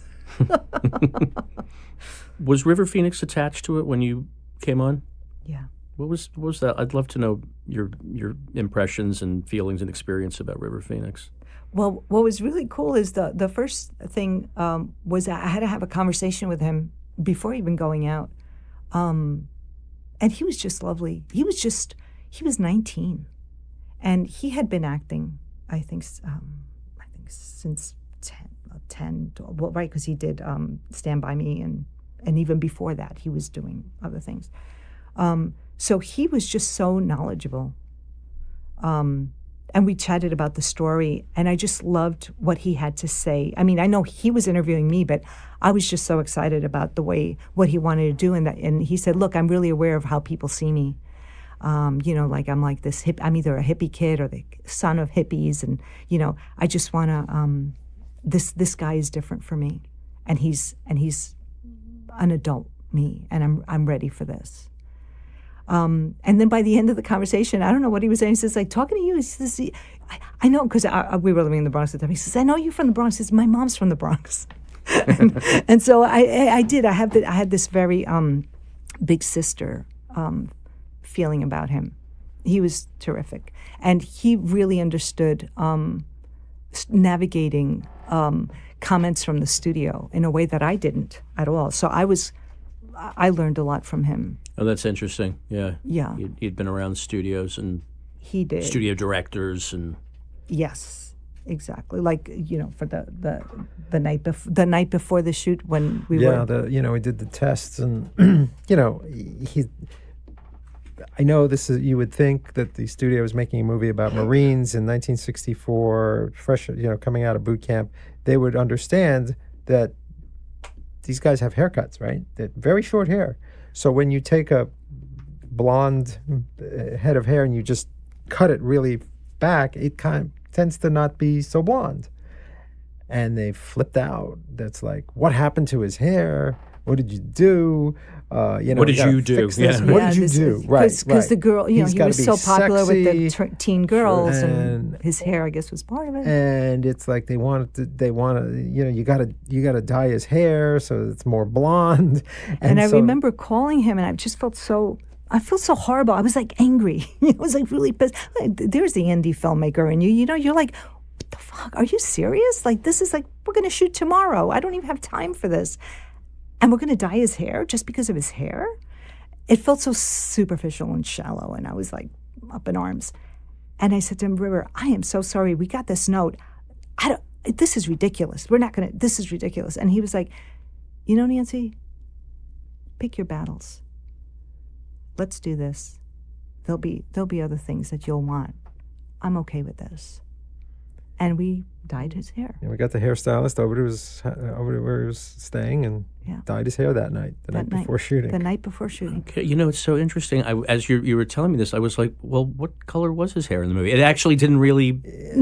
Was River Phoenix attached to it when you came on? Yeah. What was that? I'd love to know your impressions and feelings and experience about River Phoenix. Well, what was really cool is the first thing was I had to have a conversation with him before even going out. And he was just lovely. He was 19. And he had been acting, I think since 10, well, right, because he did Stand By Me, and even before that, he was doing other things. So he was just so knowledgeable. And we chatted about the story, and I just loved what he had to say. I mean, I know he was interviewing me, but I was just so excited about what he wanted to do. And he said, look, I'm really aware of how people see me. Like I'm like this I'm either a hippie kid or the son of hippies, and I just want to. This guy is different for me, and he's an adult me, and I'm ready for this. And then by the end of the conversation, I don't know what he was saying. He says, like, talking to you, he says, I know, because we were living in the Bronx at the time. He says, I know you're from the Bronx. He says, my mom's from the Bronx. and so I did. I had this very big sister feeling about him. He was terrific. And he really understood navigating comments from the studio in a way that I didn't at all. So I learned a lot from him. Oh, that's interesting. Yeah. Yeah. He'd been around studios and he did. Studio directors and. Yes, exactly. Like, for the night before the shoot when we were. Yeah, we did the tests, and I know this is. You would think that the studio was making a movie about Marines in 1964, fresh, coming out of boot camp. They would understand that these guys have haircuts, right? They're very short hair. So when you take a blonde head of hair and you just cut it really back, it kind of tends to not be so blonde. And they flipped out. That's like, what happened to his hair? What did you do? What did you do? Yeah. What did you do? Because the girl, he was so popular with the teen girls, and his hair, I guess, was part of it. And it's like they want to, you gotta dye his hair so it's more blonde. And I remember calling him, and I just felt so horrible. I was like angry. I was like really pissed. Like, there's the indie filmmaker in you. You're like, what the fuck? Are you serious? Like, this is like, we're going to shoot tomorrow. I don't even have time for this. And we're going to dye his hair just because of his hair? It felt so superficial and shallow, and I was like up in arms. And I said to him, River, I am so sorry. We got this note. This is ridiculous. This is ridiculous. And he was like, Nancy, pick your battles. Let's do this. There'll be other things that you'll want. I'm okay with this. And we dyed his hair. Yeah, we got the hairstylist over to where he was staying and dyed his hair that night, the night before shooting. The night before shooting. Okay, it's so interesting. As you were telling me this, I was like, well, what color was his hair in the movie? It actually didn't really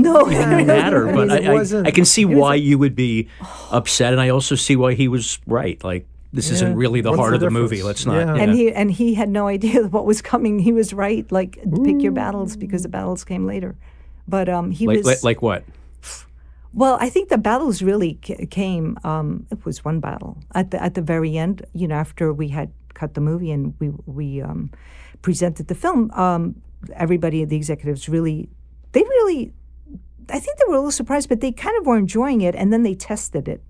matter, but I can see why you would be upset, and I also see why he was right. Like, this isn't really the heart of the movie. Let's not. Yeah. And he had no idea what was coming. He was right. Like, pick your battles, because the battles came later. But he was like what? Well, I think the battles really came. It was one battle at the very end. After we had cut the movie and we presented the film, everybody, the executives, I think they were a little surprised, but they kind of were enjoying it. And then they tested it.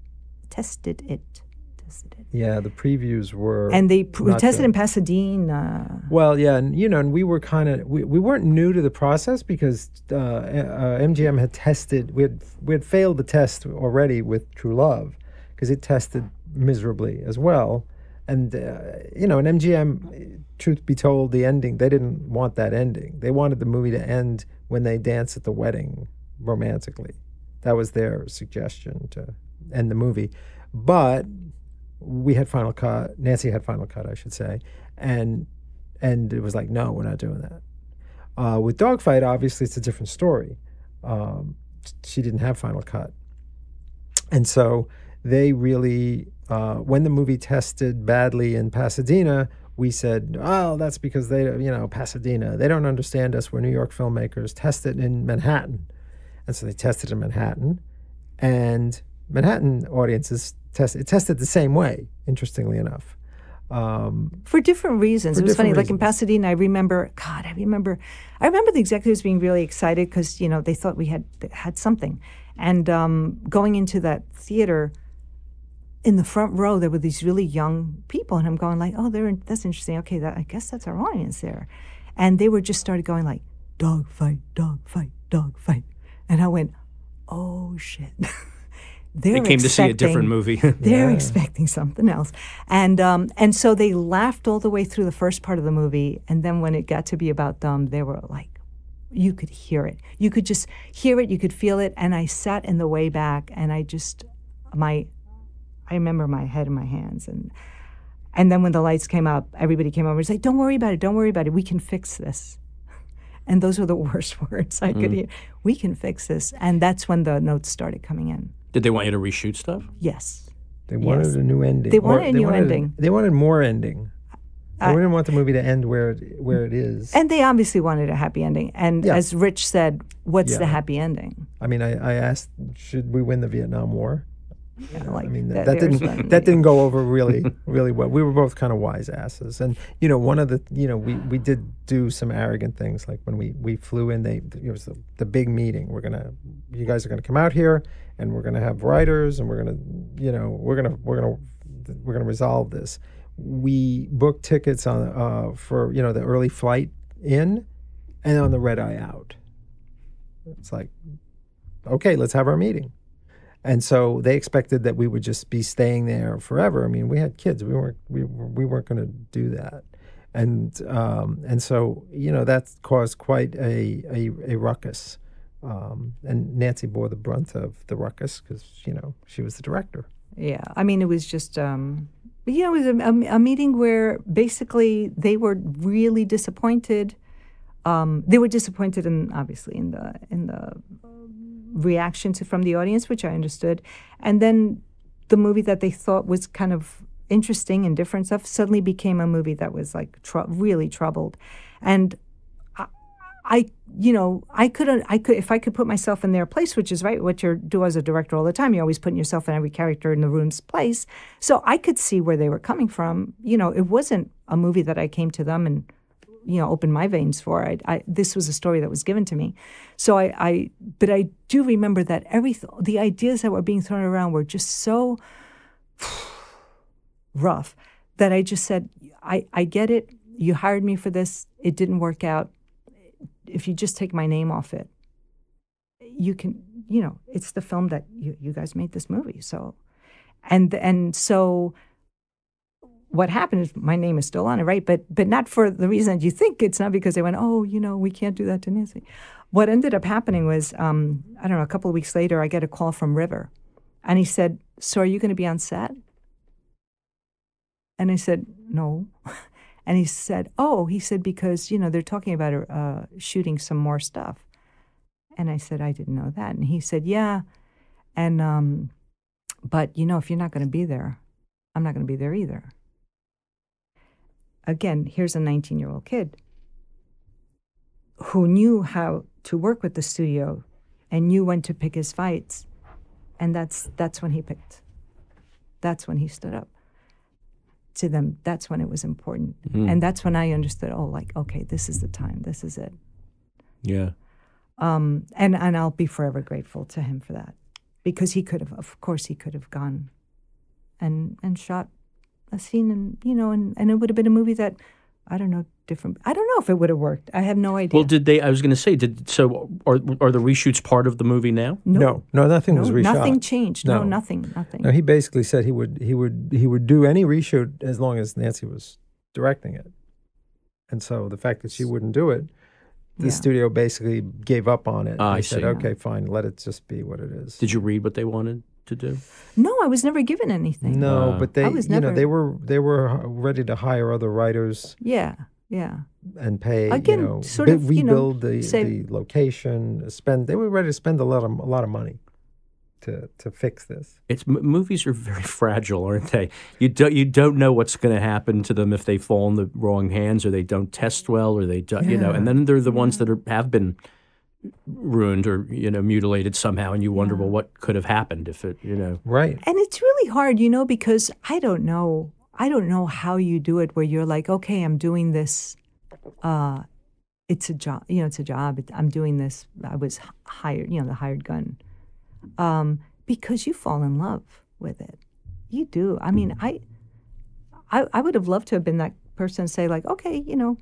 Yeah, the previews were. And they tested in Pasadena. Well, yeah, and we were we weren't new to the process because MGM had tested. We had failed the test already with True Love because it tested miserably as well. And in MGM, truth be told, the ending, they didn't want that ending. They wanted the movie to end when they dance at the wedding romantically. That was their suggestion to end the movie. But we had final cut. Nancy had final cut, I should say, and it was like, no, we're not doing that. With Dogfight, obviously, it's a different story. She didn't have final cut, and so they really, when the movie tested badly in Pasadena, we said, oh, that's because they, Pasadena, they don't understand us. We're New York filmmakers. Test it in Manhattan, and so they tested in Manhattan, and Manhattan audiences tested the same way, interestingly enough. For different reasons. It was funny, like in Pasadena, I remember the executives being really excited because, they thought we had something. And going into that theater, in the front row, there were these really young people, and I'm going like, oh, that's interesting. Okay, I guess that's our audience there. And they were just started going like, dogfight, dogfight, dogfight. And I went, oh, shit. They came to see a different movie. They're expecting something else. And so they laughed all the way through the first part of the movie, and then when it got to be about them, they were like, you could hear it. You could just hear it, you could feel it, and I sat in the way back, and I remember my head in my hands, and then when the lights came up, everybody came over and said, don't worry about it, we can fix this. And those were the worst words I could hear. We can fix this. And that's when the notes started coming in. Did they want you to reshoot stuff? Yes. They wanted a new ending. They wanted a new ending. They wanted more ending. They didn't want the movie to end where it is. And they obviously wanted a happy ending. And as Rich said, what's the happy ending? I mean, I asked, should we win the Vietnam War? That didn't go over really well. We were both kind of wise asses, and one of the we did do some arrogant things, like when we flew in. It was the big meeting. You guys are gonna come out here, and we're gonna have writers, and we're gonna resolve this. We booked tickets on for the early flight in, and on the red eye out. It's like, okay, let's have our meeting. And so they expected that we would just be staying there forever. I mean, we had kids. We weren't going to do that. And so, you know, that caused quite a ruckus. And Nancy bore the brunt of the ruckus because, you know, she was the director. Yeah. I mean, it was just, you know, it was a meeting where basically they were really disappointed. They were disappointed obviously in the reaction from the audience, which I understood. And then the movie that they thought was kind of interesting and different stuff suddenly became a movie that was like really troubled. And I could if I could put myself in their place, which is right what you do as a director all the time. You're always putting yourself in every character in the room's place. So I could see where they were coming from. You know, it wasn't a movie that I came to them and, you know, opened my veins for. This was a story that was given to me. So but I do remember that the ideas that were being thrown around were just so rough that I just said, I get it. You hired me for this. It didn't work out. If you just take my name off it, you can, you know, it's the film that you guys made this movie. So, and so what happened is my name is still on it, right? But not for the reason that you think. It's not because they went, oh, you know, we can't do that to Nancy. What ended up happening was, I don't know, a couple of weeks later, I get a call from River. And he said, so are you going to be on set? And I said, no. And he said, because, you know, they're talking about shooting some more stuff. And I said, I didn't know that. And he said, yeah. And, but, you know, if you're not going to be there, I'm not going to be there either. Again, here's a 19-year-old kid who knew how to work with the studio and knew when to pick his fights. And that's when he picked. That's when he stood up to them. That's when it was important. And that's when I understood, okay, this is the time. This is it. Yeah. And I'll be forever grateful to him for that. Because he could have gone and shot a scene and, you know, and it would have been a movie that, I don't know if it would have worked. I have no idea. Well, I was going to say, are the reshoots part of the movie now? No, nothing was reshot. Nothing changed. No, nothing. No, he basically said he would do any reshoot as long as Nancy was directing it. And so the fact that she wouldn't do it, the studio basically gave up on it. I said, see. okay, fine, let it just be what it is. Did you read what they wanted to do? No, I was never given anything. No, but they were ready to hire other writers. Yeah. And pay, again, you know, sort of, rebuild the location. They were ready to spend a lot of money to fix this. Movies are very fragile, aren't they? You don't know what's going to happen to them if they fall in the wrong hands, or they don't test well, or they don't, you know. And then they're the ones that have been ruined or, you know, mutilated somehow, and you wonder, well, what could have happened if it, you know. Right. And it's really hard, you know, because I don't know how you do it where you're like, okay, I'm doing this. It's a job, you know, it's a job. I'm doing this. I was hired, you know, the hired gun. Because you fall in love with it. You do. I mean, I would have loved to have been that person and say like, okay, you know,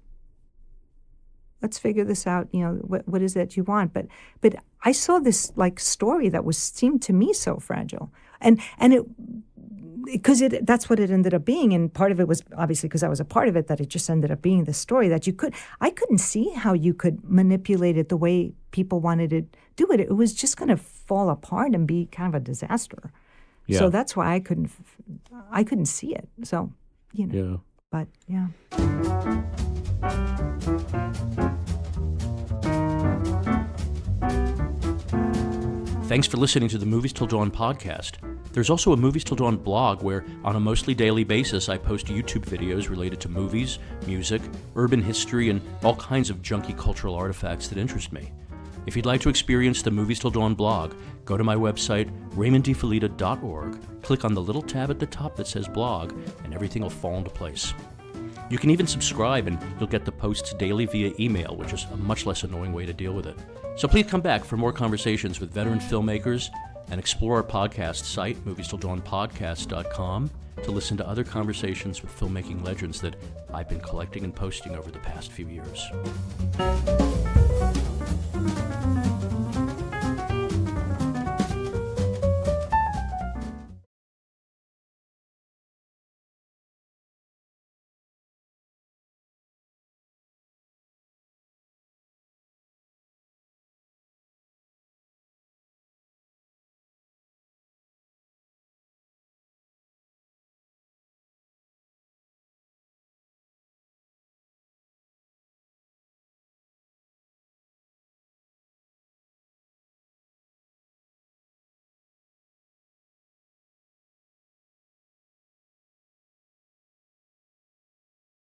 let's figure this out. You know, what is it you want? But I saw this like story that seemed to me so fragile, and it. Because that's what it ended up being, and part of it was obviously because I was a part of it, that it just ended up being the story that I couldn't see how you could manipulate it the way people wanted to do it. It was just going to fall apart and be kind of a disaster. Yeah. So that's why I couldn't see it. So, you know. Yeah. But yeah. Thanks for listening to the Movies Till Dawn podcast. There's also a Movies Till Dawn blog where, on a mostly daily basis, I post YouTube videos related to movies, music, urban history, and all kinds of junky cultural artifacts that interest me. If you'd like to experience the Movies Till Dawn blog, go to my website, RaymondDeFelitta.org, click on the little tab at the top that says blog, and everything will fall into place. You can even subscribe, and you'll get the posts daily via email, which is a much less annoying way to deal with it. So please come back for more conversations with veteran filmmakers, and explore our podcast site, moviestilldawnpodcast.com, to listen to other conversations with filmmaking legends that I've been collecting and posting over the past few years.